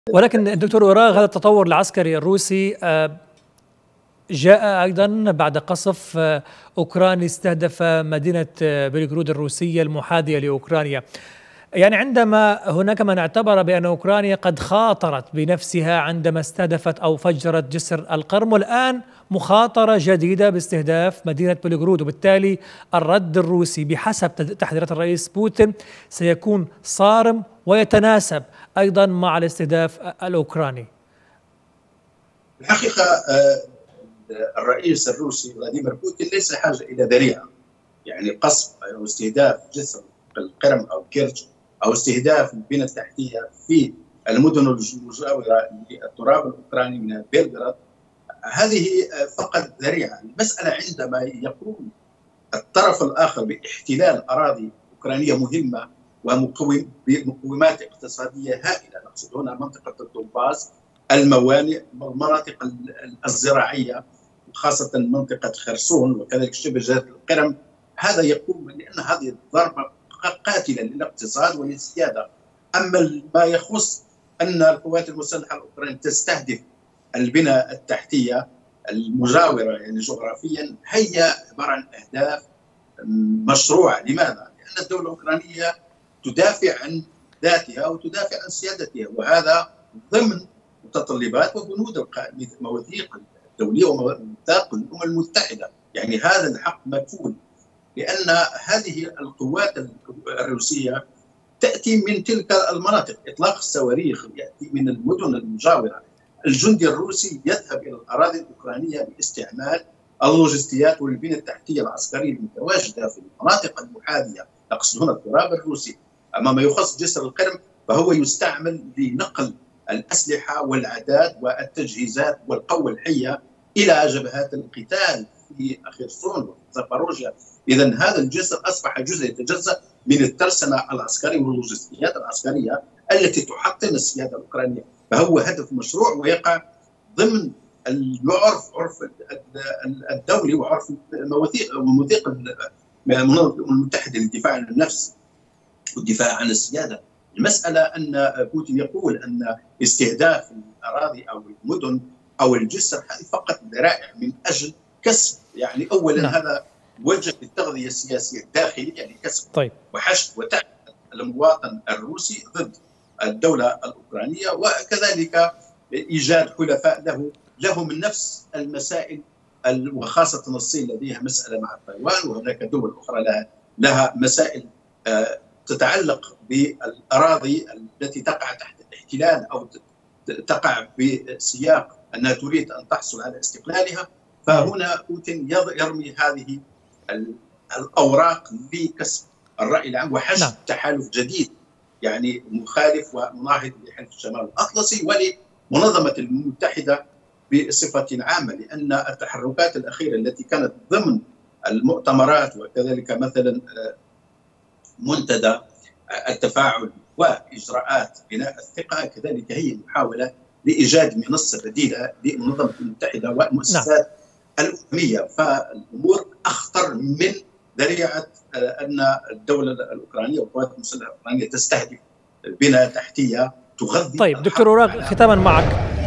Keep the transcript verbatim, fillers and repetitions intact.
ولكن دكتور وراغ، هذا التطور العسكري الروسي جاء أيضا بعد قصف أوكراني استهدف مدينة بلغرود الروسية المحاذية لأوكرانيا. يعني عندما هناك من اعتبر بأن أوكرانيا قد خاطرت بنفسها عندما استهدفت أو فجرت جسر القرم، والآن مخاطرة جديدة باستهداف مدينة بلغرود، وبالتالي الرد الروسي بحسب تحذيرات الرئيس بوتين سيكون صارم ويتناسب أيضا مع الاستهداف الأوكراني. الحقيقة الرئيس الروسي فلاديمير بوتين ليس حاجة إلى ذريعة، يعني قصف أو استهداف جسر القرم أو كيرتش أو استهداف البنى التحتية في المدن المجاورة للتراب الأوكراني من بلغراد، هذه فقط ذريعة. المسألة عندما يقوم الطرف الآخر باحتلال أراضي أوكرانية مهمة ومقومات اقتصادية هائلة، نقصد هنا منطقة الدونباس، الموانئ، المناطق الزراعية خاصة منطقة خرسون وكذلك شبه جزيرة القرم، هذا يقوم لأن هذه ضربة قاتلة للاقتصاد وللسيادة. أما ما يخص أن القوات المسلحة الأوكرانية تستهدف البنى التحتية المجاورة يعني جغرافيا، هي عبارة عن أهداف مشروعة. لماذا؟ لأن الدولة الأوكرانية تدافع عن ذاتها وتدافع عن سيادتها، وهذا ضمن متطلبات وبنود المواثيق الدولية وميثاق الأمم المتحدة. يعني هذا الحق مكفول، لأن هذه القوات الروسية تأتي من تلك المناطق. إطلاق الصواريخ يأتي من المدن المجاورة. الجندي الروسي يذهب إلى الأراضي الأوكرانية باستعمال اللوجستيات والبنية التحتية العسكرية المتواجدة في المناطق المحاذية، نقصد هنا التراب الروسي. أما ما يخص جسر القرم فهو يستعمل لنقل الأسلحة والعداد والتجهيزات والقوة الحية إلى جبهات القتال في خرسون وفي زاباروجيا. إذن هذا الجسر أصبح جزء يتجزأ من الترسانة العسكرية واللوجستيات العسكرية التي تحطم السيادة الأوكرانية، فهو هدف مشروع ويقع ضمن العرف عرف الدولي وعرف المواثيق ومواثيق الأمم المتحدة للدفاع عن النفس والدفاع عن السيادة. المسألة أن بوتين يقول أن استهداف الأراضي أو المدن أو الجسر هذه فقط ذرائع من أجل كسب، يعني أولا نعم. هذا وجه للتغذية السياسية الداخلية، يعني كسب طيب. وحشد وتعب المواطن الروسي ضد الدولة الأوكرانية، وكذلك إيجاد حلفاء له له من نفس المسائل، وخاصة الصين لديها مسألة مع تايوان، وهناك دول أخرى لها لها مسائل تتعلق بالأراضي التي تقع تحت الاحتلال أو تقع بسياق أنها تريد أن تحصل على استقلالها. فهنا بوتين يرمي هذه الأوراق لكسب الرأي العام وحشد نعم. تحالف جديد يعني مخالف ومناهض لحلف الشمال الأطلسي ولمنظمة المتحدة بصفة عامة، لأن التحركات الأخيرة التي كانت ضمن المؤتمرات وكذلك مثلا منتدى التفاعل وإجراءات بناء الثقة كذلك هي محاولة لإيجاد منصة بديلة لمنظمة المتحدة والمؤسسات نعم. الأممية. فالأمور أخطر من ذريعة أن الدولة الأوكرانية والقوات المسلحة الأوكرانية تستهدف بنى تحتية تغذي. طيب دكتور وراغ، ختاما معك،